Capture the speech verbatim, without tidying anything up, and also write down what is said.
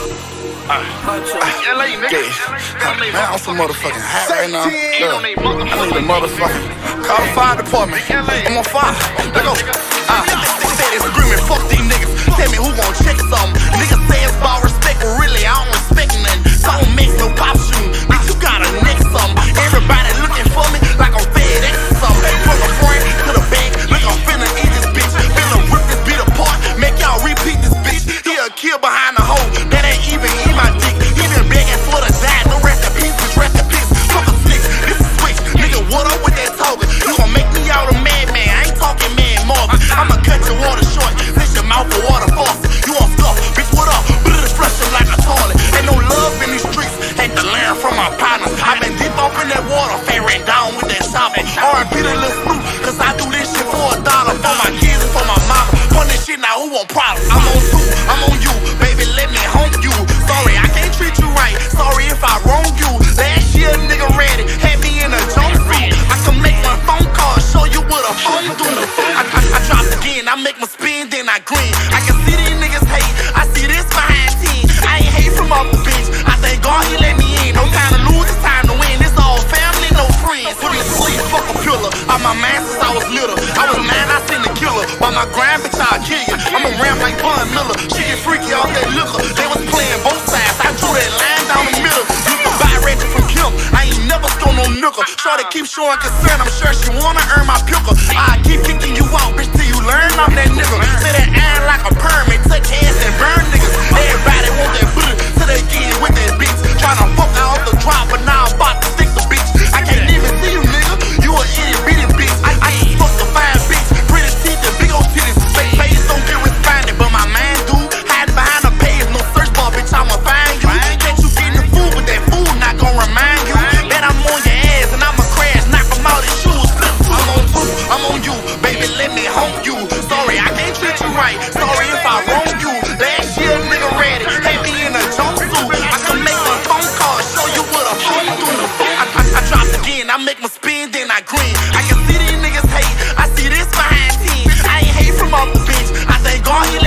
Uh, L A, nigga. Man, I'm some motherfucking hot right now. Look, I need a motherfucking call the fire department. I'm on fire. Let go. Uh, they say they screaming, fuck these niggas. Tell me who gon' check something. Niggas say it's about respect, but really I don't respect nothing. So I don't make no pop shooting. Bitch, you gotta neck something. Everybody looking for me like I'm FedEx or something. From the front to the back, look, I'm finna eat this bitch. Finna rip this beat apart, make y'all repeat this bitch. He a kill behind the hole, that ain't even eat my dick. He been begging for the die, no rest in peace, bitch, rest in peace. Fuck a six, this is switch. Nigga, what up with that talking? You gon' make me out a madman, I ain't talking man Marvin. I'ma cut your water short, fix your mouth for water faucet. You on stuff, bitch, what up? Put it flush him like a toilet. Ain't no love in these streets, had to learn from my partners. I been deep off in that water, fat ran down with that chopper. R and B the little snoop, cause I do this shit for a dollar. For my kids and for my mama. Run this shit now, who want problems? I'm on two, I'm on you, baby, let me home you. Sorry, I can't treat you right, sorry if I wrong you. Last year, nigga ready, had me in a jumpsuit. I can make one phone call, show you what a phone do. I, I, I dropped again, I make my spin, then I green. I can see these niggas hate, I see this behind ten. I ain't hate from off the bench, I thank God he let me in. No time to lose, it's time to win. It's all family, no friends. Put me to sleep, fuck a pillar. I'm my man since I was little. I was mad, I seen the killer. By my grand bitch, I'll kill you. I'm a ram like Bun Miller. She get freaky off that liquor. They was playing both sides. I drew that line down the middle. You can buy Reggie from Kim. I ain't never stole no nickel. Shorty keep showing concern. I'm sure she wanna earn my pickle. I keep kicking you out, bitch, till you learn I'm that nigga. Say that iron like a permit. Touch hands and burn niggas. Everybody want that booty till they get in with that bitch. Tryna fuck out the drop, but now I'm about to stick the bitch. I can't even see you, nigga. You a itty bitty bitch. I, I ain't fuck the fine bitch. Pretty teeth and big old titties. Fake face don't get responded, but my man do. Hide behind the page, no search bar, bitch, I'ma find you. Can't you get in the food with that food, not gon' remind you. Bet I'm on your ass and I'ma crash, knock him out his shoes. I'm on two, I'm on you, baby, let me home you. Sorry, I can't treat you right. Sorry if I wrong you. Last year, nigga ready, had me in a jumpsuit. I can make a phone call, show you what a phone do. I, I, I dropped again, I make my spin, then I green. I can see these niggas hate, I see this behind ten. I ain't hate from off the bench, I thank God he